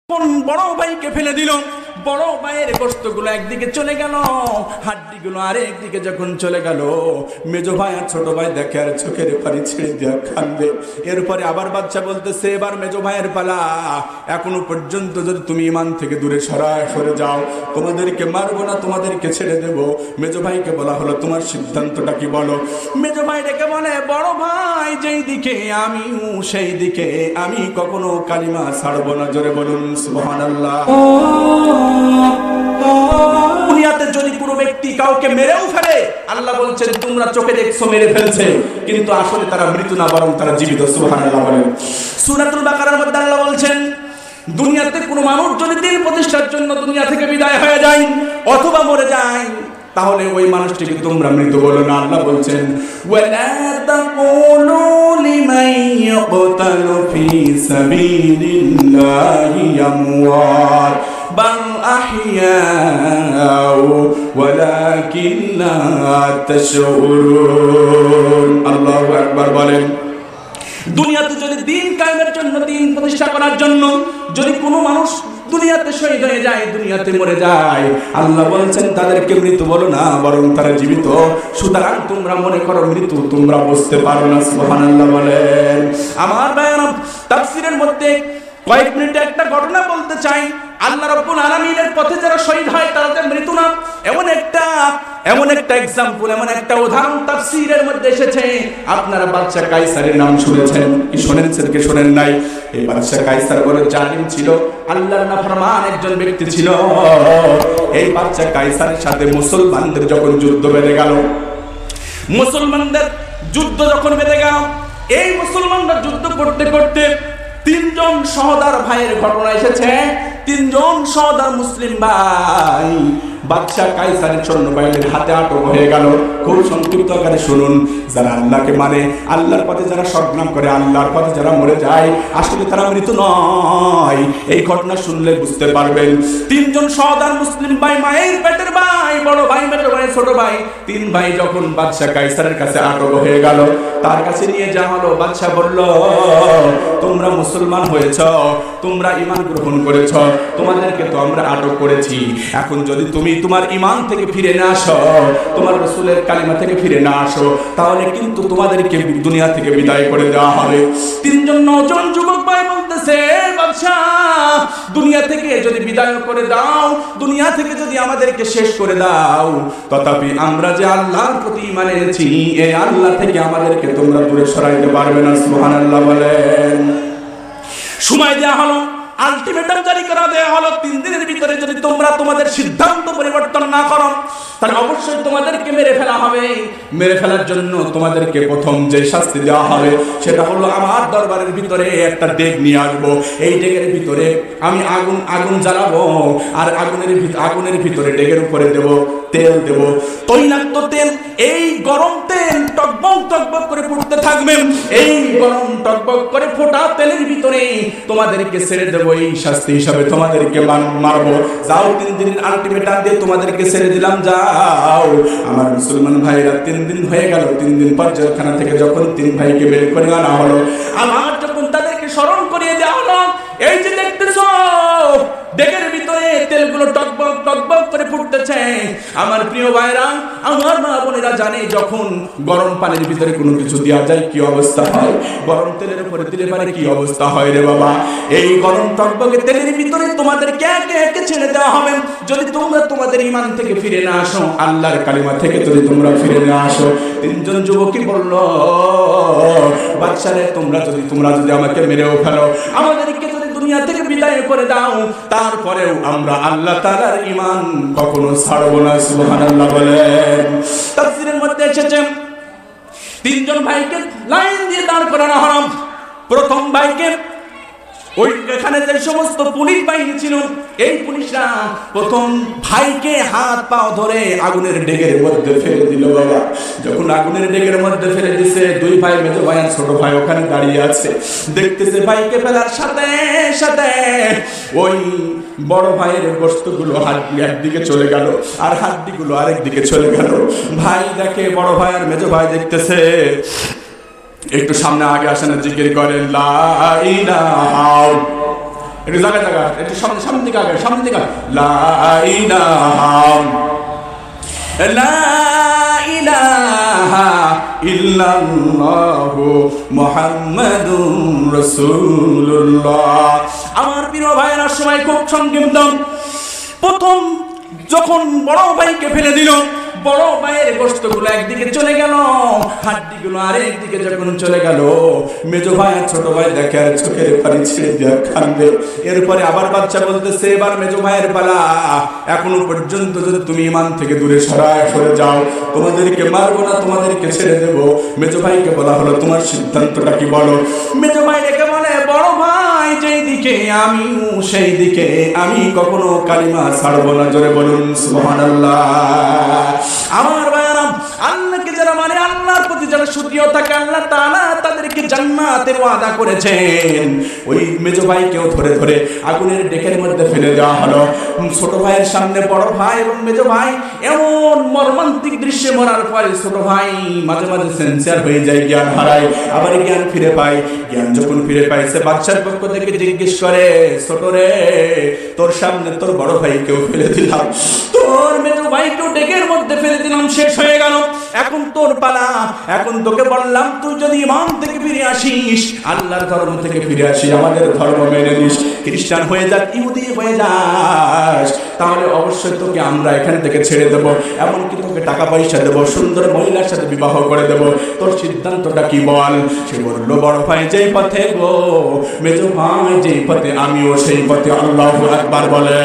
বড় ভাইকে ফেলে দিল। বড় ভাইয়ের গোশতগুলো একদিকে চলে গেল, হাড্ডিগুলো আরেকদিকে যখন চলে গেল, মেজো ভাই আর ছোট ভাই দেখে আর চোখের পানি ছেড়ে দিয়া কাঁদবে। এরপরে আবার বাচ্চা বলতেছে, এবার মেজো ভাইয়ের পালা, এখনো পর্যন্ত যদি তুমি ইমান থেকে দূরে সরে যাও, তোমাদেরকে মারবো না, তোমাদেরকে ছেড়ে দেবো। মেজো ভাইকে বলা হলো, তোমার সিদ্ধান্তটা কি বলো? মেজো ভাই ডেকে বলে, বড় ভাই যেই দিকে আমিও সেই দিকে আমি কখনো কালিমা ছাড়বো না। জোরে বলুন সুবহানাল্লাহ। দুনিয়াতে যদি কোনো ব্যক্তি কাউকে মেরেও ফেলে, আল্লাহ বলছেন তোমরা চোখে দেখছো মেরে ফেলছে, কিন্তু আসলে তারা মৃত না, বরং তারা জীবিত। সুবহানাল্লাহ বলেন। সূরাতুল বাকারার মধ্যে আল্লাহ বলছেন, দুনিয়াতে কোনো মানুষ যদি দিন প্রতিষ্ঠার জন্য দুনিয়া থেকে বিদায় হয়ে যায় অথবা মরে যায়, তাহলে ওই মানুষটিকে তোমরা মৃত বলো না। আল্লাহ বলছেন, ওয়ালা তাকুলু লিমান ইয়াকতালু ফি সাবিলিল্লাহি আমওয়াত বাল আহইয়াউ ওয়ালাকিন লা তাশউরুন। আল্লাহু আকবার বলেন। দুনিয়াতে যদি দিন কায়েমের জন্য, দিন প্রতিষ্ঠা করার জন্য যদি কোনো মানুষ দুনিয়াতে শহীদ হয়ে যায়, দুনিয়াতে মরে যায়, আল্লাহ বলছেন তাদেরকে মৃত বলো না, বরং তারা জীবিত। সুতরাং তোমরা মনে করো মৃত, তোমরা বুঝতে পারো না। সুবহানাল্লাহ বলেন। আমার ভাইরা, তাফসীরের মধ্যে কয়েক মিনিটে একটা ঘটনা বলতে চাই। আল্লাহ রাব্বুল আলামিনের পথে যারা শহীদ হয় তারা যে মৃত না, এমন একটা এক্সাম্পল, এমন একটা উদাহরণ তাফসীরের মধ্যে এসেছে। আপনারা বাদশা কায়সারের নাম শুনেছেন কি? শুনেছেন কি শোনেন নাই? এই বাদশা কায়সার বড় জালিম ছিল, আল্লাহর নাফরমান একজন ব্যক্তি ছিল। এই বাদশা কায়সারের সাথে মুসলমানদের যখন যুদ্ধ বেঁধে গেল, এই মুসলমানরা যুদ্ধ করতে করতে তিনজন সহোদর ভাইয়ের ঘটনা এসেছে। তিনজন সহোদর মুসলিম ভাই বাদশা কায়সারের সৈন্যবাহিনীর হাতে আটক হয়ে গেল। খুব সংক্ষিপ্ত আকারে শুনুন। যারা আল্লাহকে মানে, আল্লাহর পথে যারা সংগ্রাম করে, আল্লাহর পথে যারা মরে যায়, আসলে তারা মৃত নয়। এই ঘটনা শুনলে বুঝতে পারবেন। তিনজন সহোদর মুসলিম ভাই, মায়ের পেটের ভাই, বড় ভাই, মেজো ভাই, ছোট ভাই, তিন ভাই যখন বাদশা কায়সারের কাছে আটক হয়ে গেল, তার কাছে নিয়ে যাওয়া হলো। বাদশা বলল, তোমরা মুসলমান হয়েছ, তোমরা ঈমান গ্রহণ করেছ, তোমাদেরকে তো আমরা আটক করেছি। এখন যদি তুমি তোমার ঈমান থেকে ফিরে না আসো, তোমার রাসূলের কালিমা থেকে ফিরে না আসো, তাহলে কিন্তু তোমাদেরকে দুনিয়া থেকে বিদায় করে দেওয়া হবে। তিনজন নওজোয়ান যুবক ভাই বলতেছে, বাদশা দুনিয়া থেকে যদি বিদায় করে দাও, দুনিয়া থেকে যদি আমাদেরকে শেষ করে দাও, তথাপি আমরা যে আল্লাহর প্রতি ঈমান এনেছি, এই আল্লাহ থেকে আমাদেরকে তোমরা দূরে সরাইতে পারবে না। সুবহানাল্লাহ বলেন। সময় দেওয়া হলো, আলটিমেটাম জারি করা দেওয়া হলো, 3 দিনের ভিতরে যদি তোমরা তোমাদের সিদ্ধান্ত পরিবর্তন না করো, তাহলে অবশ্যই তোমাদেরকে মেরে ফেলা হবে। মেরে ফেলার জন্য তোমাদেরকে প্রথম যে শাস্তি দেওয়া হবে সেটা হলো, আমার দরবারের ভিতরে একটা ডেক নিয়ে আসবো। এই ডেকের ভিতরে আমি আগুন জ্বালাবো, আর আগুনের ভিতরে ডেকের উপরে তেল দেব, তৈলাক্ত তেল। এই গরম তেল টকবক টকবক করে ফুটতে থাকবে। এই গরম টকবক করে ফোটা তেলের ভিতরে তোমাদেরকে ছেড়ে দেব। এই শাস্তি হিসাবে তোমাদেরকে মারবো। যাও, 3 দিনের আলটিমেটাম দিয়ে তোমাদেরকে ছেড়ে দিলাম, যাও। আমার মুসলমান ভাইরা 3 দিন হয়ে গেল। 3 দিন পর জেলখানা থেকে যখন 3 ভাইকে বের করে আনা হলো, আমার যখন তাদেরকে স্মরণ করিয়ে দেওয়া হলো, এই যে দেখতেছো ডেকের ভিতরে তেলগুলো টকবক টকবক করে ফুটতেছে। আমার প্রিয় ভাইরা, আমার মা বোনেরা জানে, যখন গরম পানির ভিতরে কোনো কিছু দেওয়া যায় কি অবস্থা হয়, গরম তেলের উপরে দিলে পারে কি অবস্থা হয় রে বাবা। এই গরম টকবকে তেলের ভিতরে তোমাদেরকে একে একে ছেড়ে দেওয়া হবে। যদি তোমরা তোমাদের ঈমান থেকে ফিরে না আসো, আল্লাহর কালিমা থেকে যদি তোমরা ফিরে না আসো। 3 জন যুবকই বলল, বাদশারে তোমরা যদি আমাকে মেরেও ফেলো, আমাদেরকে যদি দুনিয়া থেকে বিদায় করে দাও, তারপরেও আমরা আল্লাহ তাআলার ঈমান কখনো ছাড়বো না। সুবহানাল্লাহ বলেন। তাফসীরের মধ্যে এসেছে, 3 জন ভাইকে লাইন দিয়ে দাঁড় করানো হলো। প্রথম ভাইকে ওই এখানে যে সমস্ত পুলিশ বাহিনী ছিল, এই পুলিশরা প্রথম ভাইকে হাত পাও ধরে আগুনের ডেকের মধ্যে ফেলে দিল। বাবা, যখন আগুনের ডেকের মধ্যে ফেলে দিছে, 2 ভাই, মেজো ভাই আর ছোট ভাই ওখানে দাঁড়িয়ে আছে। দেখতেছে ভাইকে ফেলার সাথে সাথে ওই বড় ভাইয়ের গোশতগুলো একদিকে চলে গেল, আর হাড্ডিগুলো আরেকদিকে চলে গেল। ভাই দেখে, বড় ভাই আর মেজো ভাই দেখতেছে। একটু সামনে আগে আসেন, জিকির করেন লা ইলাহা একটু জায়গা জায়গা একটু সামনে দিকে আগে, সামনে দিকে। লা ইলাহা ইল্লাল্লাহু মুহাম্মাদুর রাসূলুল্লাহ। আমার প্রিয় ভাইয়েরা, সময় খুব সংক্ষিপ্ত। প্রথম যখন বড় ভাইকে ফেলে দিল, বড় ভাইয়ের গোশতগুলো একদিকে চলে গেল, হাড্ডিগুলো আরেক দিকে যখন চলে গেল, মেজো ভাই আর ছোট ভাই দেখে আর চোখের পানি ছেড়ে দিয়ে কাঁদবে। এরপরে আবার বাচ্চা বলতেছে, এবার মেজো ভাইয়ের পালা, এখনো পর্যন্ত যদি তুমি ঈমান থেকে দূরে সরে যাও, তোমাদেরকে মারবো না, তোমাদেরকে ছেড়ে দেবো। মেজো ভাইকে বলা হলো, তোমার সিদ্ধান্তটা কি বলো? মেজো ভাই ডেকে বলে, বড় ভাই যেই দিকে আমিও সেই দিকে, আমি কখনো কালিমা ছাড়বো না। জোরে বলুন সুবহানাল্লাহ। আমার ভাইরা, আল্লাহকে যারা মানে, আল্লাহর প্রতি যারা শুকরিয়া থাকে, আল্লাহ তাআলা তাদেরকে জান্নাতের ওয়াদা করেছেন। ওই মেজো ভাইকেও ধরে ধরে আগুনের ডেকের মধ্যে ফেলে দেওয়া হলো। ছোট ভাইয়ের সামনে বড় ভাই এবং মেজো ভাই এমন মর্মান্তিক দৃশ্যে মরার পরে ছোট ভাই মাঝে মাঝে সেন্সার হয়ে যায়, জ্ঞান হারায়, আবার জ্ঞান ফিরে পায়। জ্ঞান যখন ফিরে পায়, সে বাচ্চার পক্ষ থেকে জিজ্ঞেস করে, ছোট রে, তোর সামনে তোর বড় ভাইকেও ফেলে দিলাম, তোর মেজো ভাইকেও ডেকের মধ্যে ফেলে দিলাম, শেষ হয়ে গেল, এখন তোর পালা। এখন তোকে বললাম, তুই যদি ঈমান থেকে ফিরে আসিস, আল্লাহর ধর্ম থেকে ফিরে আসিস, আমাদের ধর্ম মেনে নিস, খ্রিস্টান হয়ে যাস, ইহুদি হয়ে যাস, তাহলে অবশ্যই তোকে আমরা এখান থেকে ছেড়ে দেবো, এমনকি তোকে টাকা পয়সা দেবো, সুন্দর মহিলার সাথে বিবাহ করে দেবো, তোর সিদ্ধান্তটা কি বল? সে বলল, বড় ভাই যেই পথে গো, মেজো ভাই যেই পথে, আমিও সেই পথে। আল্লাহু আকবার বলে।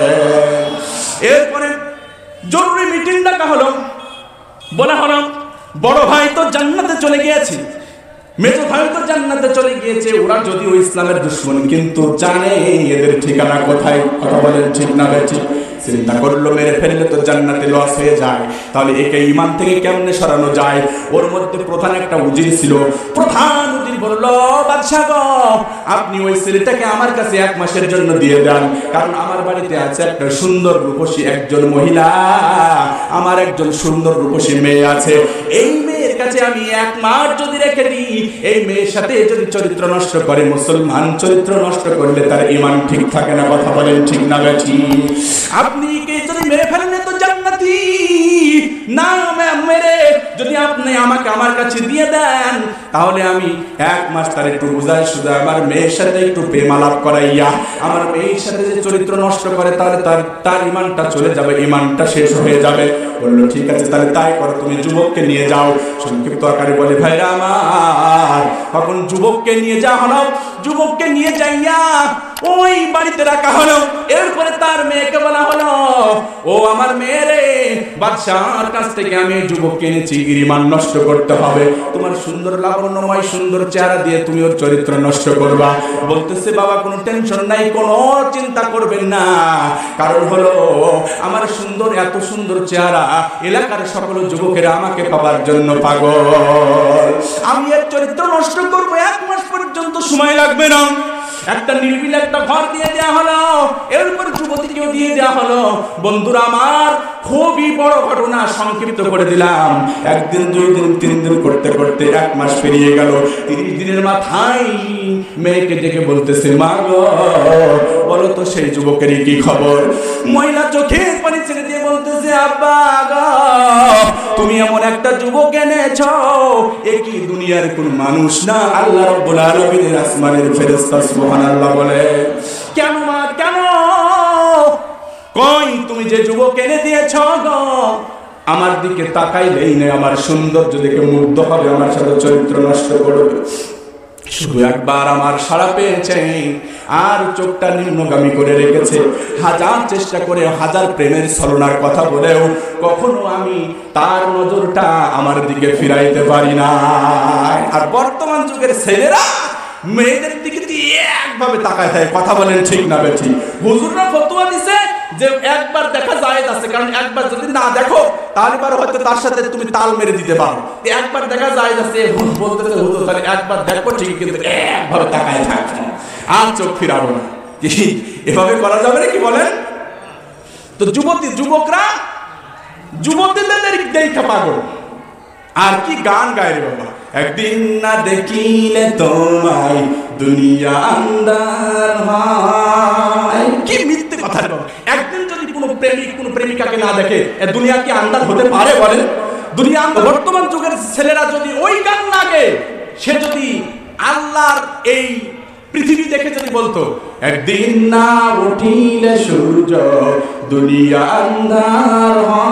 এরপরে জরুরি মিটিং ডাকা হলো, বলা হলো, বড় ভাই তো জান্নাতে চলে গিয়েছে, মেজো ভাই তো জান্নাতে চলে গিয়েছে, ওরা যদিও ইসলামের দুশমন, কিন্তু জানে এদের ঠিকানা কোথায়। কথা বলেন ঠিক না বেঠিক? চিন্তা করলো, মেরে ফেললে তো জান্নাতে লস হয়ে যায়, তাহলে একে ঈমান থেকে কেমনে সরানো যায়? ওর মধ্যে প্রধান একটা উজির ছিল। প্রধান উজির বলল, বাদশা গো, আপনি ওই ছেলেটাকে আমার কাছে 1 মাসের জন্য দিয়ে দেন, কারণ আমার বাড়িতে আছে একটা সুন্দর রূপসী একজন মহিলা, আমার একজন সুন্দর রূপসী মেয়ে আছে। এই মেয়ের কাছে আমি 1 মাস যদি রেখে দিই, এই মেয়ের সাথে যদি চরিত্র নষ্ট করে, মুসলমান চরিত্র নষ্ট করলে তার ঈমান ঠিক থাকে না। কথা বলেন ঠিক না বেঠিক? আপনি কে যদি মেরে ফেলেন তো জান্নাতি না, মেরে যদি আপনি আমাকে আমার কাছে দিয়ে দেন, তাহলে আমি 1 মাস তার একটু বুঝাই সুঝা আমার মেয়ের সাথে একটু প্রেম আলাপ করাইয়া, আমার মেয়ের সাথে যে চরিত্র নষ্ট করে, তাহলে তার ঈমানটা চলে যাবে, ঈমানটা শেষ হয়ে যাবে। বললো, ঠিক আছে, তাহলে তাই করো, তুমি যুবককে নিয়ে যাও। সংক্ষিপ্ত আকারে বলে, ভাইরা আমার, তখন যুবককে নিয়ে যাওয়া হলো। যুবককে নিয়ে যাইয়া ওই বাড়িতে রাখা হলো। এরপরে তার মেয়েকে বলা হলো, ও আমার মেয়ে রে, বাদশার কাছ থেকে আমি যুবককে এনেছি, ঈমান নষ্ট করতে হবে, তোমার সুন্দর লাবণ্যময় সুন্দর চেহারা দিয়ে তুমি ওর চরিত্র নষ্ট করবা। বলতেছে, বাবা কোনো টেনশন নাই, কোনো চিন্তা করবেন না, কারণ হলো আমার সুন্দর, এত সুন্দর চেহারা, এলাকার সকল যুবকেরা আমাকে পাবার জন্য পাগল, আমি এর চরিত্র নষ্ট করবো। 1 মাস পর্যন্ত সময় লাগবে না। একটা নির্বিল একটা ঘর দিয়ে দেওয়া হলো, এরপর যুবতীকেও দিয়ে দেওয়া হলো। বন্ধুরা আমার, খুবই বড় ঘটনা, সংক্ষিপ্ত করে দিলাম। 1 দিন 2 দিন 3 দিন করতে করতে 1 মাস পেরিয়ে গেল। 30 দিনের মাথায় মেয়েকে ডেকে বলতেছে, মা গো, বলো তো সেই যুবকেরই কি খবর? মহিলা চোখের পানি ছেড়ে দিয়ে বলতেছে, আব্বা গো, তুমি এমন একটা যুবক এনেছো, এ কি দুনিয়ার কোন মানুষ না, আল্লাহ রাব্বুল আলামিনের আসমানের ফেরেশতা। সুবহানাল্লাহ বলে। কেন মা, কেন? কই তুমি যে যুবক এনে দিয়েছো গো, আমার দিকে তাকাইলেই না, আমার সৌন্দর্য দেখে মুগ্ধ হবে, আমার সাথে চরিত্র নষ্ট করবে, শুধু একবার আমার সাড়া পেয়েছে আর চোখটা নিম্নগামী করে রেখেছে। 1000 চেষ্টা করে, 1000 প্রেমের ছলনার কথা বলেও কখনো আমি তার নজরটা আমার দিকে ফিরাইতে পারি না। আর বর্তমান যুগের ছেলেরা মেয়েদের দিকে একভাবে তাকায় থাকে। কথা বলেন ঠিক না বেঠিক? হুজুররা ফতোয়া দিছে যে একবার দেখা জায়েজ আছে, কারণ একবার যদি না দেখো তাহলে পারো হয়তো তার সাথে তুমি তাল মেরে দিতে পারো। একবার দেখা জায়েজ আছে বলতেছে হুজুর, তাহলে একবার দেখো ঠিক, কিন্তু একভাবে তাকায় থাকবে আর চোখ ফিরাবো না। এভাবে করা যাবে না কি বলেন? তো যুবকরা যুবতীদের দেখা পাগল। আর কি গান গায় রে বাবা, একদিন না দেখিলে তোমায় দুনিয়া আন্দার হয়। কি মিথ্যে কথা! একদিন যদি কোনো প্রেমিক কোনো প্রেমিকাকে না দেখে, দুনিয়া কি আন্দার হতে পারে বলেন? দুনিয়া বর্তমান যুগের ছেলেরা যদি ওই গান লাগে, সে যদি আল্লাহর এই পৃথিবী দেখে যদি বলতো একদিন না উঠিলে সূর্য দুনিয়া আন্ধার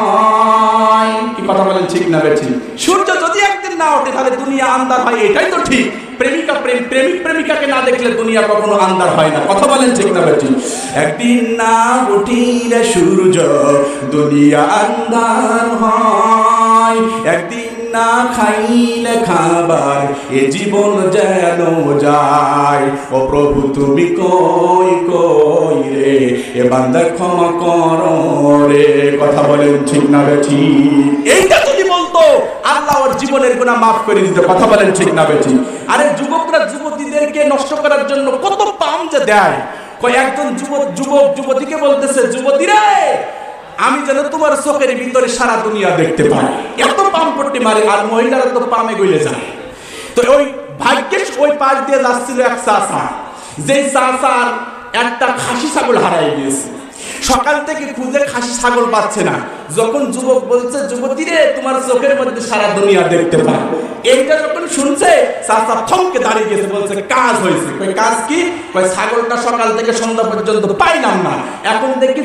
হয়, কি কথা বলেন ঠিক না বেঠিক? সূর্য যদি একদিন না ওঠে তাহলে দুনিয়া আন্ধার হয়, এটাই তো ঠিক। প্রেমিক প্রেমিকাকে না দেখলে দুনিয়া কখনো আন্ধার হয় না, কথা বলেন ঠিক না বেঠিক? একদিন না উঠিলে সূর্য দুনিয়া আন্ধার হয়, একদিন না খাইলে খাবার এ জীবন যেন যায়। ও প্রভু তুমি কই কই রে, এ বান্দা ক্ষমা করো রে, কথা বলেন ঠিক না বেঠিক? এইটা যদি বলতো আল্লাহ ওর জীবনের গুনাহ মাফ করে দিতে, কথা বলেন ঠিক না বেঠিক? আরে যুবকরা যুবতীদেরকে নষ্ট করার জন্য কত পাম যে দেয়। একজন যুবতীকে বলতেছে, যুবতী রে আমি যেন তোমার চোখের ভিতরে সারা দুনিয়া দেখতে পাই, এত পাম পট্টি মারে। আর মহিলারা তো পামে গইলে যায়। তো ওই ভাগ্যেশ ওই পাশ দিয়ে যাচ্ছিল এক চাচা, যেই চাচার একটা খাসি ছাগল হারাই গিয়েছে। সকাল থেকে খুঁজে খাসি ছাগল পাচ্ছে না। যখন যুবক বলছে, যুবতী রে তোমার চোখের মধ্যে সারা দুনিয়া দেখতে পাই, এইটা যখন শুনছে চাচা থমকে দাঁড়িয়ে গেছে, বলছে কাজ হয়েছে। কাজ কি? ছাগলটা সকাল থেকে সন্ধ্যা পর্যন্ত পাইলাম না, এখন দেখি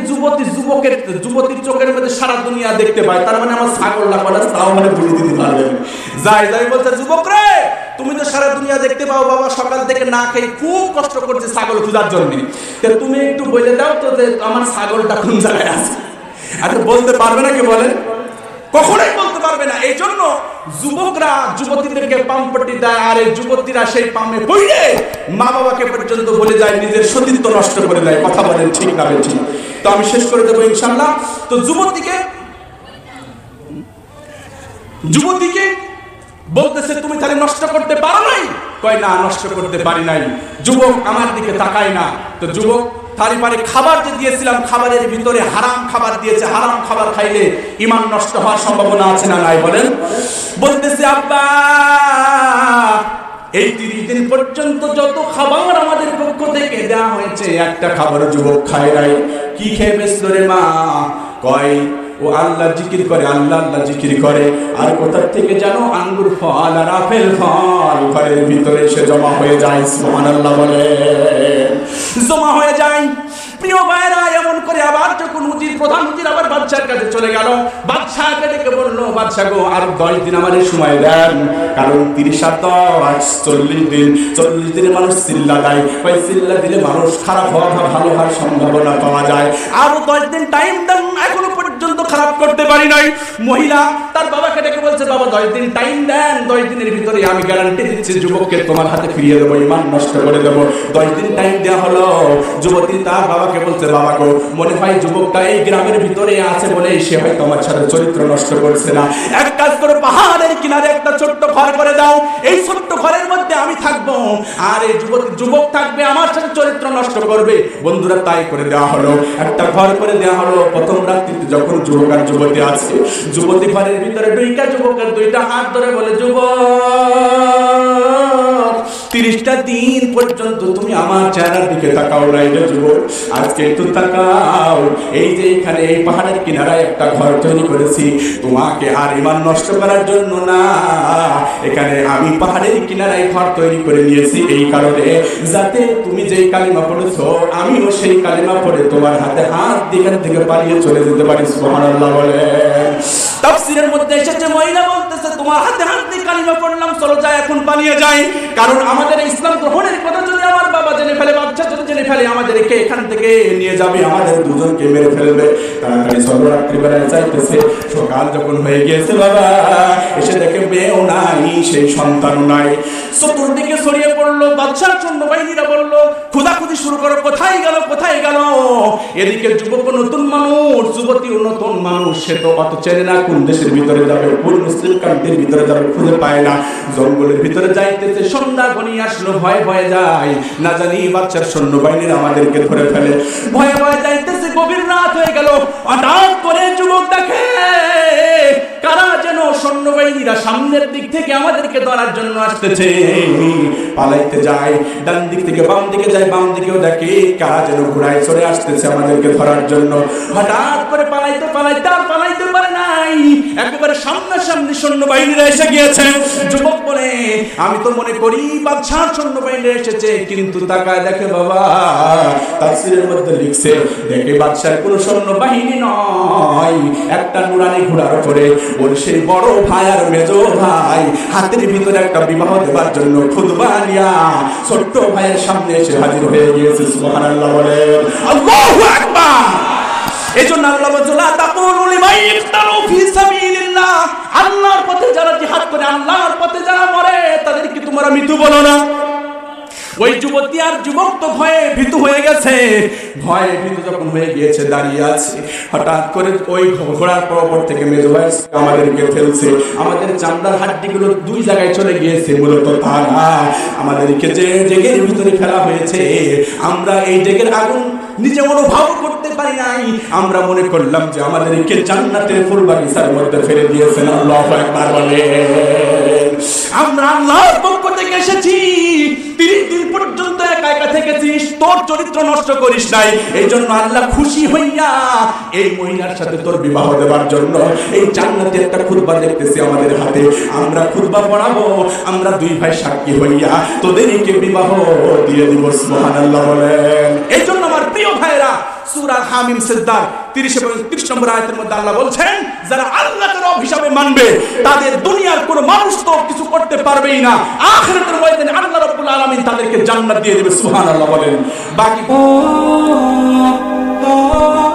যুবতীর চোখের মধ্যে সারা দুনিয়া দেখতে পায়, তার মানে আমার ছাগলটা কটা তাও মানে বুঝে দিতে পারবেন। যাই বলছে, যুবক রে তুমি তো সারা দুনিয়া দেখতে পাও, বাবা সকাল থেকে না খেয়ে খুব কষ্ট করছে ছাগল খোঁজার জন্য, তুমি একটু বলে দাও তো যে আমার ছাগলটা কোন জায়গায় আছে। আর বলতে পারবে না, কি বলেন? কখনোই বলতে পারবে না। এই জন্য যুবকরা যুবতীদেরকে পাম্পটি দেয়, আর এই যুবতীরা সেই পামে পড়ে মা বাবাকে পর্যন্ত বলে যায়, নিজের সতীত্ব নষ্ট করে দেয়, কথা বলেন ঠিক না ঠিক? তো আমি শেষ করে দেবো ইনশাআল্লাহ। তো যুবতীকে বলতেছে তুমি তাহলে নষ্ট করতে পারো নাই? কয় না, নষ্ট করতে পারি নাই। যুবক আমার দিকে তাকায় না। তো যুবক তারই পারে খাবার যে দিয়েছিলাম, খাবারের ভিতরে হারাম খাবার দিয়েছে। হারাম খাবার খাইলে ঈমান নষ্ট হওয়ার সম্ভাবনা আছে না নাই বলেন? বলতেছে, আব্বা এই 30 দিন পর্যন্ত যত খাবার আমাদের পক্ষ থেকে দেওয়া হয়েছে একটা খাবার যুবক খায় নাই। কি খেয়ে বেসলো রে মা? কয় ও আল্লাহ জিকির করে, আল্লাহ জিকির করে। আর কোথা থেকে জানো আঙ্গুর ফল আর আপেল ফল ঘরের ভিতরে এসে জমা হয়ে যায়। সুবহানাল্লাহ বলে, জমা হয়ে যায়। প্রিয় ভাইরা, এমন করে আবার যখন প্রধান উজির আবার বাদশার কাছে চলে গেল, বাদশাকে ডেকে বললো, বাদশা গো আর 10 দিন আমাদের সময় দেন, কারণ 30 আর 10 40 দিন। 40 দিনে মানুষ চিল্লা দেয়, ওই চিল্লা দিলে মানুষ খারাপ হওয়া ভালো হওয়ার সম্ভাবনা পাওয়া যায়। আরো 10 দিন টাইম দেন, এখনো পর্যন্ত খারাপ করতে পারি নাই। মহিলা তার বাবাকে ডেকে বলছে, বাবা 10 দিন টাইম দেন, 10 দিনের ভিতরে আমি গ্যারান্টি দিচ্ছি যুবককে তোমার হাতে ফিরিয়ে দেবো, ঈমান নষ্ট করে দেবো। 10 দিন টাইম দেওয়া হলো। যুবতী তার বাবাকে বলছে, বাবা গো মনে হয় যুবকটা এই গ্রামের ভিতরে আছে বলে সে হয়তো আমার সাথে চরিত্র নষ্ট করছে না। এক কাজ করে পাহাড়ের কিনারে একটা ছোট্ট ঘর করে দাও, এই ছোট্ট ঘরের মধ্যে আমি থাকবো, আর এই যুবক থাকবে, আমার সাথে চরিত্র নষ্ট করবে। বন্ধুরা তাই করে দেওয়া হলো, একটা ঘর করে দেওয়া হলো। প্রথম রাত্রিতে যখন যুবক আর যুবতী আছে, যুবতী ঘরের ভিতরে ঢুইকা যুবকের 2টা হাত ধরে বলে, যুবক 30টা দিন পর্যন্ত তুমি আমার চেহারার দিকে তাকাও নাই রে যুবক, আজকে একটু তাকাও। এই যে এখানে এই পাহাড়ের কিনারায় একটা ঘর তৈরি করেছি তোমাকে আর ঈমান নষ্ট করার জন্য না, এখানে আমি পাহাড়ের কিনারায় ঘর তৈরি করে নিয়েছি এই কারণে যাতে তুমি যেই কালিমা পড়েছো আমিও সেই কালিমা পড়ে তোমার হাতে হাত এখান থেকে পালিয়ে চলে যেতে পারি। সুবহানাল্লাহ বলে। তাফসীরের মধ্যে এসেছে, মহিলা বলতেছে, তোমার হাতে হাত দিয়ে কালিমা পড়লাম, চলো যাই এখন পালিয়ে যাই। কারণ আমাদের ইসলাম গ্রহণের কথা যদি আমার বাবা জেনে ফেলে, বাচ্চা যদি জেনে ফেলে, আমাদেরকে এখান থেকে নিয়ে যাবে, আমাদের দুজনকে মেরে ফেলবে। তাড়াতাড়ি চলো, রাত্রিবেলায় যাইতেছে। সকাল যখন হয়ে গিয়েছে, বাবা এসে দেখে মেয়েও নাই, সেই সন্তানও নাই। চতুর্দিকে ছড়িয়ে পড়লো। বাদশার সৈন্যবাহিনীরা বললো, খোঁজাখুঁজি শুরু করো, কোথায় গেল কোথায় গেল। এদিকে যুবক নতুন মানুষ, যুবতী নতুন মানুষ, সে তো অত চেনে না কোন দেশের ভিতরে যাবে, কোন মুসলিম কান্ট্রির ভিতরে যাবে, খুঁজে পায় না। জঙ্গলের ভিতরে যাইতেছে, সন্ধ্যা ঘনিয়ে আসলো, ভয়ে ভয়ে যায়, না জানি বাচ্চার সৈন্যবাহিনীরা আমাদেরকে ধরে ফেলে। ভয়ে ভয়ে যাইতেছে, গভীর রাত হয়ে গেল। হঠাৎ করে যুবক দেখে কারা যেন সৈন্যবাহিনীরা সামনের দিক থেকে আমাদেরকে ধরার জন্য আসতেছে। পালাইতে যায়, ডান দিক থেকে বাম দিকে যায়, বাম দিকেও দেখে কারা যেন ঘোড়ায় চড়ে আসতেছে আমাদেরকে ধরার জন্য। হঠাৎ করে পালাইতে পালাইতে আর পালাইতে পারে নাই, একেবারে সামনাসামনি সৈন্যবাহিনীরা এসে গিয়েছে। যুবক বলে, আমি তো মনে করি বাদশাহ সৈন্যবাহিনীরা এসেছে, কিন্তু তাকায় দেখে বাবা তাফসীরের মধ্যে লিখছে, দেখে বাদশার কোনো সৈন্যবাহিনী নয়, একটা নুরানি ঘোড়ার উপরে ওর সেই বড় ভাই আর মেজো ভাই হাতের ভিতরে একটা বিবাহ দেবার জন্য খুতবা নিয়া ছোট্ট ভাইয়ের সামনে এসে হাজির হয়ে গিয়েছে। সুবহানাল্লাহ বলেন, আল্লাহু আকবার। এজন্য আল্লাহ বলেন, লা তাকুলু লিমান ইকতালু ফি সাবিলিল্লাহ, আল্লাহর পথে যারা জিহাদ করে, আল্লাহর পথে যারা মরে, তাদেরকে তোমরা মৃত্যু বলো না। ওই যুবতী আর যুবক তো ভয়ে ভীতু হয়ে গেছে, ভয়ে ভীতু যখন হয়ে গিয়েছে দাঁড়িয়ে আছে, হঠাৎ করে ওই ঘোড়ার পর থেকে মেজো ভাই আমাদেরকে ফেলছে, আমাদের চামড়ার হাড্ডিগুলো দুই জায়গায় চলে গিয়েছে। মূলত তারা আমাদেরকে যে ডেগের ভিতরে ফেলা হয়েছে, আমরা এই ডেগের আগুন নিজে অনুভব করতে পারি নাই, আমরা মনে করলাম যে আমাদেরকে জান্নাতের ফুল বাগিচার মধ্যে ফেলে দিয়েছেন। আল্লাহু আকবার বলেন। আমরা আল্লাহর পক্ষ থেকে এসেছি, 30 দিন পর্যন্ত একা একা থেকেছিস, তোর চরিত্র নষ্ট করিস নাই, এই জন্য আল্লাহ খুশি হইয়া এই মহিলার সাথে তোর বিবাহ দেওয়ার জন্য এই জান্নাতে একটা খুতবা দেখতেছি আমাদের হাতে, আমরা খুতবা পড়াবো, আমরা দুই ভাই সাক্ষী হইয়া তোদেরকে বিবাহ দিয়ে দিব। সুবহানাল্লাহ বলেন। এই জন্য আমার প্রিয় ভাইরা, সূরা হামিম সিজদার 30 এবং 31 নম্বর আয়াতের মধ্যে আল্লাহ বলছেন, যারা আল্লাহকে রব হিসাবে মানবে তাদের দুনিয়ার কোনো মানুষ তো কিছু করতে পারবেই না, আখিরাতের ময়দানে আল্লাহ রাব্বুল আলামিন তাদেরকে জান্নাত দিয়ে দেবে। সুবহানাল্লাহ বলেন। বাকি